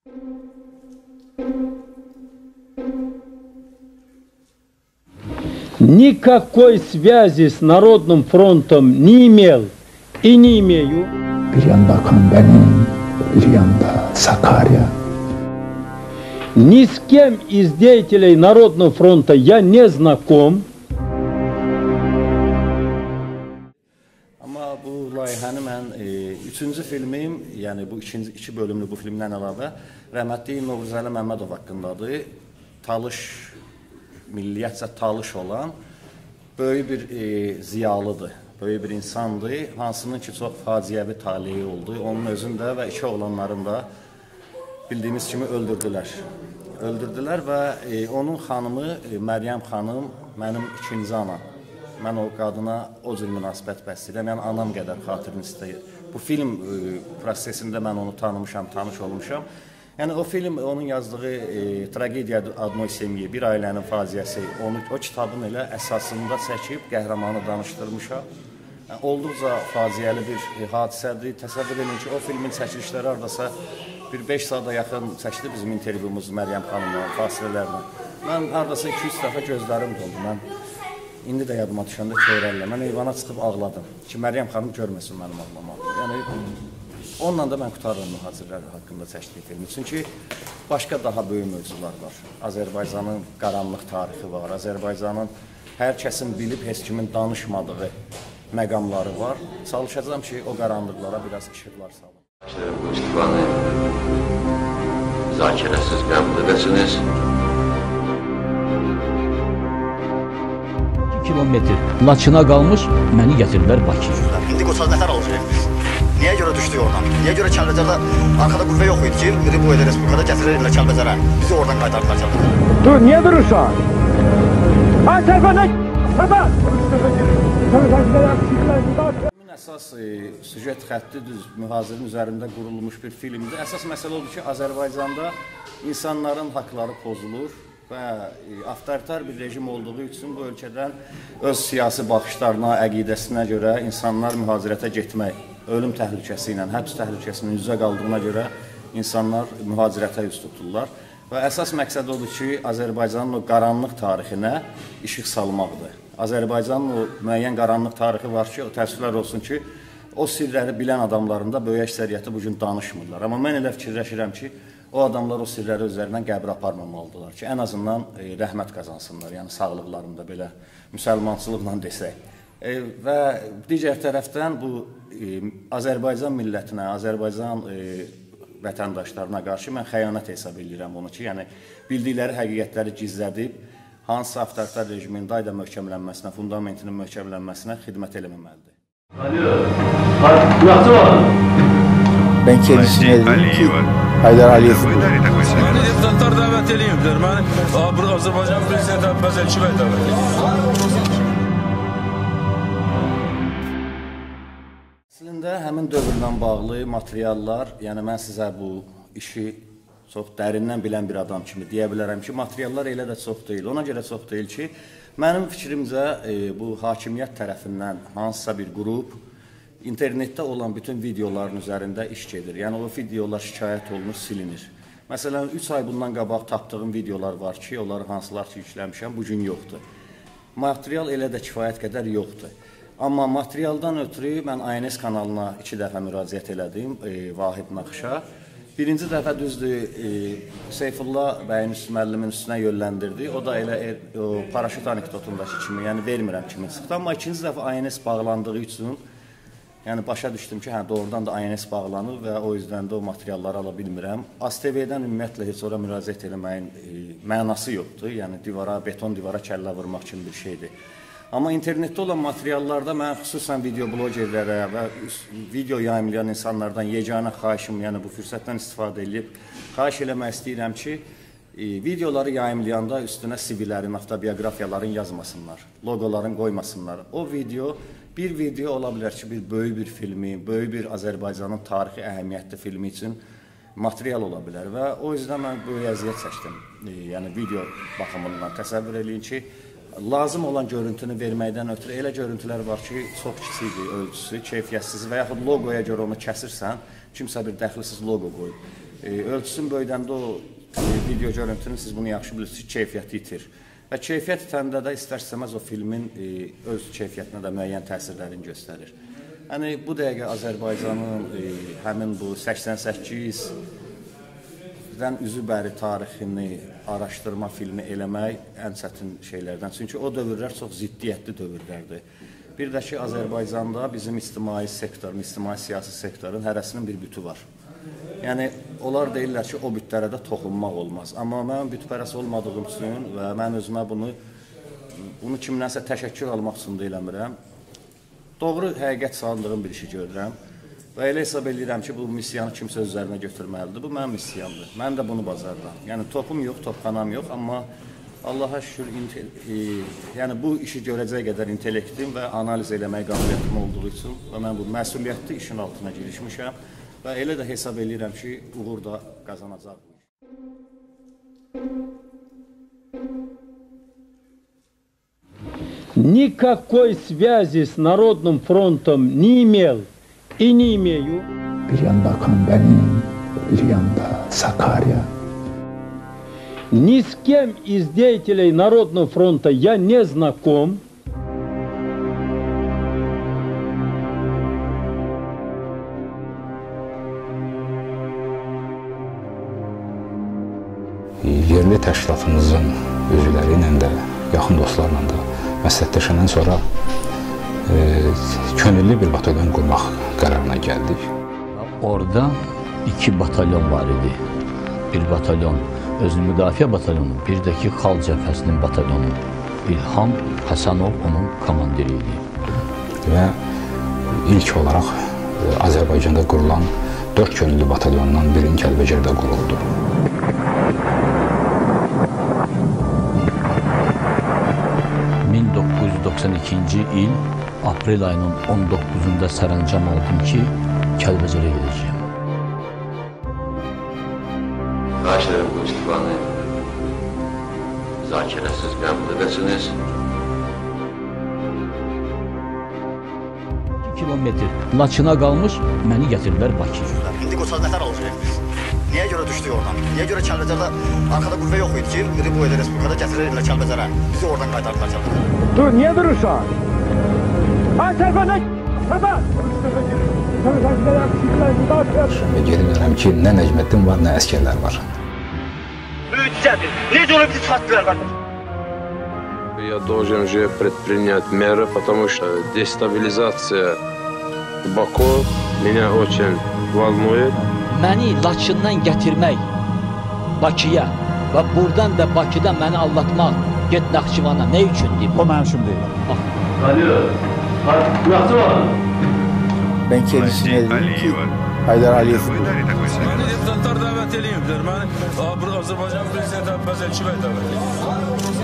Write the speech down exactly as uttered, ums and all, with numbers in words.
Никакой связи с Народным фронтом не имел и не имею. Bir yanda Kambenin, bir yanda Sakarya. Ни с кем из деятелей Народного фронта я не знаком. Amma bu layihəni mən e, üçüncü filmim, yəni bu ikinci iki bölümlü bu filmdən əlavə rəhmətli Novruzəli Məmmədov haqqındadır. Talış, milliyyətcə talış olan böyük bir e, ziyalıdır, böyük bir insandır. Hansının ki çox faciəvi taleyi oldu. Onun özündə və iki oğlanlarını da bildiyimiz kimi öldürdülər. Öldürdülər və e, onun xanımı e, Məryəm xanım mənim ikinci anam. Mən o qadına o cür münasibət bəsləyirəm, yəni anam qədər xatirini istəyir. Bu film e, prosesində mən onu tanımışam, tanış olmuşam. Yəni o film, onun yazdığı e, Tragediya Adnoy Semyi, bir ailənin faciəsi, onu, o kitabın elə əsasında çəkib qəhrəmanı danışdırmışam. Yəni, olduqca faciəli bir e, hadisədir. Təsəvvür edin ki, o filmin çəkilişləri hardasa bir beş saata yaxın çəkdi bizim intervyumuz Məryəm xanımla, fasilələrlə. Mən hardasa iki üç dəfə gözlərim doldu. Mən indi də yadıma düşəndə çevrəllə. Mən eyvana çıxıb ağladım ki, Məryəm xanım görməsin mənim ağlamağımı. Yəni, onunla da mən qutarıram mühacirlər haqqında çəkdiyi filmi. Çünki başqa daha böyük mövzular var. Azərbaycanın qaranlıq tarixi var. Azərbaycanın hər kəsin bilib, heç kimin danışmadığı məqamları var. Çalışacağım ki, o qaranlıqlara biraz işıqlar salın. Bu istifanı zakirəsiz qəbul edəsiniz. iki kilometr Laçına qalmış, məni gətirirlər Bakıya. İndi Qoçal nətər alacaq? Niyə görə düşdük oradan? Niyə görə Kəlbəcərdə arkada qüvvə yox idi ki, iri bu edə Respublikada gətirirlər Kəlbəcərə? Bizi oradan qaytardılar Kəlbəcərə. Dur, niyə durursan? Ay tərpənək! Tərpən! Filmin əsas e, süjet xətti düz mühazirin üzərində qurulmuş bir filmdir. Əsas məsələ odur ki, Azərbaycanda insanların haqları pozulur və e, avtoritar bir rejim olduğu üçün bu ölkədən öz siyasi baxışlarına, əqidəsinə görə insanlar mühazirətə getmək, ölüm təhlükəsi ilə, həbs təhlükəsinin üzə qaldığına görə insanlar mühacirətə üz tuturlar. Və əsas məqsəd odur ki, Azərbaycanın o qaranlıq tarixinə işıq salmaqdır. Azərbaycanın o müəyyən qaranlıq tarixi var ki, o təəssüflər olsun ki, o sirləri bilən adamların da böyük əksəriyyəti bugün danışmırlar. Amma mən elə fikirləşirəm ki, o adamlar o sirləri özlərindən qəbir aparmamalıdırlar ki, ən azından e, rəhmət qazansınlar, yəni sağlıqlarında belə müsəlmançılıqla desək. E, və digər tərəfdən bu e, Azərbaycan millətinə, Azərbaycan e, vətəndaşlarına qarşı mən xəyanət hesab edirəm onu ki, yəni bildikləri həqiqətləri gizlədib, hansı avtoritar rejimin dayda möhkəmlənməsinə, fundamentinin möhkəmlənməsinə xidmət eləməməlidir. Alo, kulaqçı var. Ben kendisine dedim ki, Haydar Aliyev'i Beni deputatlar davet edeyimdir. Ben Azerbaycan Prezidenti Abbas Elçibəy davet edeyim. Əslində, həmin dövrlə bağlı materiallar, yəni mən sizə bu işi çox dərindən bilən bir adam kimi deyə bilərəm ki, materiallar elə də çox deyil. Ona görə çox deyil ki, mənim fikrimcə e, bu hakimiyyət tərəfindən hansısa bir qrup internetdə olan bütün videoların üzərində iş gedir. Yəni, o videolar şikayət olunur, silinir. Məsələn, üç ay bundan qabaq tapdığım videolar var ki, onları hansılar ki yükləmişəm, bugün yoxdur. Material elə də kifayət qədər yoxdur. Amma materialdan ötürü mən A N S kanalına iki dəfə müraciət elədim, e, Vahid Naxışa. Birinci dəfə düzdür, e, Seyfullah bəyin müəllimin üstünə yönləndirdi. O da elə e, o, paraşüt anekdotundakı kimi, yəni vermirəm kimi çıxdı. Amma ikinci dəfə A N S bağlandığı üçün, yəni başa düşdüm ki, hə, doğrudan da A N S bağlanır və o yüzden də o materialları ala bilmirəm. A S T V-dən ümumiyyətlə heç ora müraciət eləməyin e, mənası yoxdur. Yəni divara, beton divara kəllə vurmaq kimi bir şeydir. Amma internetdə olan materiallarda mən xüsusən video blogerlərə və video yayımlayan insanlardan yeganə xahişim, yəni bu fürsətdən istifadə edib, xahiş eləmək istəyirəm ki, e, videoları yayımlayanda üstünə C V-lərin, avtobiografiyaların yazmasınlar, logoların qoymasınlar. O video, bir video ola bilər ki, bir böyük bir filmi, böyük bir Azərbaycanın tarixi əhəmiyyətli filmi üçün material ola bilər və o yüzden mən böyük əziyyət çəkdim. E, yəni video baxımından təsəvvür edin ki, lazım olan görüntünü verməkdən ötürü elə görüntülər var ki, çox kiçikdir ölçüsü, keyfiyyətsiz və yaxud logoya görə onu kəsirsən, kimsə bir dəxlisiz logo qoyub. E, ölçüsün böyüdəndə o e, video görüntünün, siz bunu yaxşı bilirsiniz, keyfiyyəti itir. Və keyfiyyət itəndə də istər-istəməz o filmin e, öz keyfiyyətinə də müəyyən təsirlərini göstərir. Yəni, bu dəqiqə Azərbaycanın e, həmin bu səksən səkkizdən üzü bəri tarixini araşdırma filmi eləmək ən çətin şeylərdən. Çünki o dövrlər çox ziddiyyətli dövrlərdir. Bir də ki, Azərbaycanda bizim ictimai sektorun, ictimai siyasi sektorun hərəsinin bir bütü var. Yəni, onlar deyirlər ki, o bütlərə də toxunmaq olmaz. Amma mən bütpərəs olmadığım üçün və mən özümə bunu, bunu kimdənsə təşəkkür almaq üçün deyiləmirəm. Doğru həqiqət sandığım bir işi görürəm və elə hesab edirəm ki, bu missiyanı kimsə öz üzərinə götürməlidir. Bu mənim missiyamdır. Mən də bunu bacarıram. Yəni, topum yox, topxanam yox, amma Allaha şükür, e, yəni bu işi görəcək qədər intellektim və analiz eləmək qabiliyyətim olduğu üçün və mən bu məsuliyyətli işin altına girişmişəm və elə də hesab edirəm ki, uğur da qazanacaq. Никакой связи с Народным фронтом не имел и не имею. Bir yanda Kambenin, bir yanda Sakarya. Ни с кем из деятелей Народного фронта я не знаком. Yerli təşkilatımızın üzvləri ilə də, yaxın dostlarla da məsləhətləşəndən sonra e, könüllü bir batalyon qurmaq qərarına gəldik. Orada iki batalyon var idi. Bir batalyon özünü müdafiə batalyonu, bir də ki Xalq Cəbhəsinin batalyonu. İlham Həsənov onun komandiri idi. Və ilk olaraq e, Azərbaycanda qurulan dörd könüllü batalyondan birinin Kəlbəcərdə quruldu. min doqquz yüz doxsan ikinci il aprel ayının on doqquzunda sərəncam aldım ki, Kəlbəcərə gedəcəyim. Xahiş edirəm bu istifanı zakirəsiz qəbul edəsiniz. iki kilometr Laçına qalmış, məni gətirirlər Bakıya. İndi Qoçal nətər alacaq? Niyə görə düşdük oradan? Niyə görə Kəlbəcərdə arkada qüvvə yox idi ki, bu edə Respublikada gətirirlər Kəlbəcərə? Bizi oradan qaytardılar Kəlbəcərə. Dur, niye durursan? Ha, tərpənə! Tərpən! Və geri dönəm ki, nə Nəcməddin var, nə əskərlər var. Müjdədir. Necə olub ki, çatdılar qardaş? Я должен же предпринять меры, потому что дестабилизация Баку меня очень волнует. Məni Laçından gətirmək Bakıya və buradan da Bakıda məni allatmaq, get Naxçıvana, nə üçün deyib? O mənim üçün deyil. Alo, Naxçıvan. Ben kendisine dedim ki Haydar Aliyev. Məni deputatlar dəvət ediblər. Məni Azərbaycan prezidenti Əbbəs Elçibay dəvət edib.